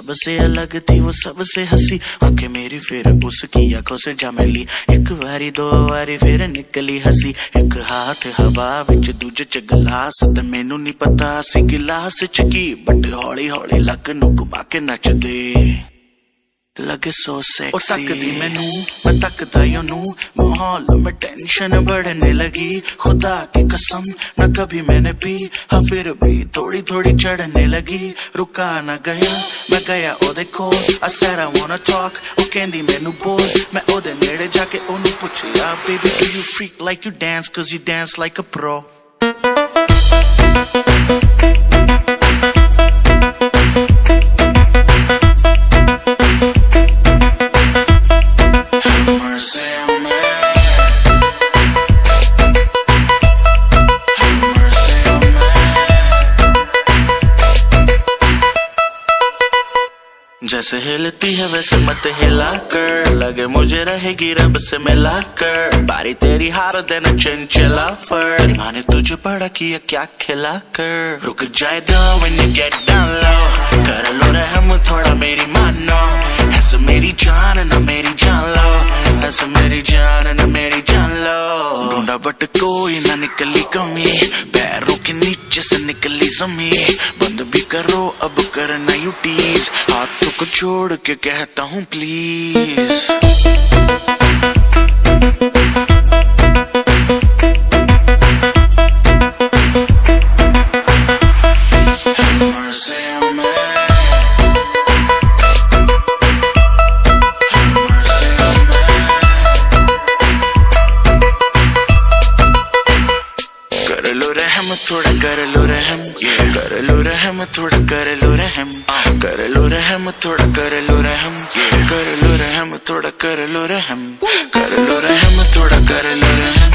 सबसे अलग थी, वो सबसे हंसी, आंखें मेरी फिर उसकी आंखों से जा मिली। एक बारी दो बारी फिर निकली हंसी, एक हाथ हवा विच दूजे च गिलास, ते मैनू नहीं पता सी गिलास च की, बट हौली हौली लक नू घुमा के नचदे लगे सो सेक्सी। और तकदी मैनू मैं तकदा योनू, माहौल में टेंशन बढ़ने लगी। खुदा की कसम न कभी मैंने पी, हाँ फिर भी थोड़ी थोड़ी चढ़ने लगी। रुका न गया मैं गया ओदे कोल, I said I wanna talk, वो कहंदी मैनू बोल। मैं ओदे नेड़े जाके ओनू पुछया, baby do you freak like you dance, cause you dance like a pro। जैसे हिलती है वैसे मत हिला कर, लगे मुझे रहेगी रब से मिला कर। बारी तेरी हार देना चंचला फर, तेरी माँ ने तुझे बड़ा किया क्या खिला कर। रुक जाए दो when you get down low, कर लो रहम थोड़ा मेरी मानो। ऐसे मेरी जान ना मेरी जान लो, ऐसे मेरी जान ना मेरी जान लो। ढूंढा बट कोई ना निकली कमी, पैरों के नीचे से निकली जमीन। बंद भी करो अब करना यू टीज, हाथों को छोड़ के कहता हूँ प्लीज। थोड़ा कर लो रहम, कर लो रहम थोड़ा कर लो रहम, कर लो रहम थोड़ा कर लो रहम, कर लो रहम थोड़ा कर लो रहम, कर लो रहम थोड़ा कर लो रहम।